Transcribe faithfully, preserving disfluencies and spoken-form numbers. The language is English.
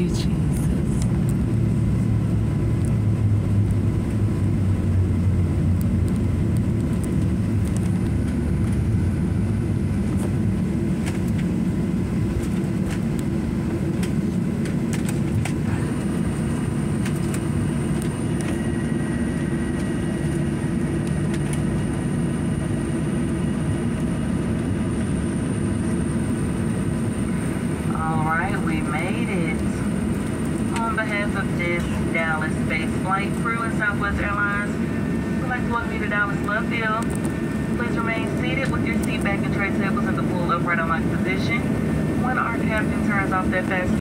Jesus. We made it. On behalf of this Dallas space flight crew and Southwest Airlines, we'd like to welcome you to Dallas Love Field. Please remain seated with your seat back and tray tables in the full upright unlocked position. When our captain turns off that fast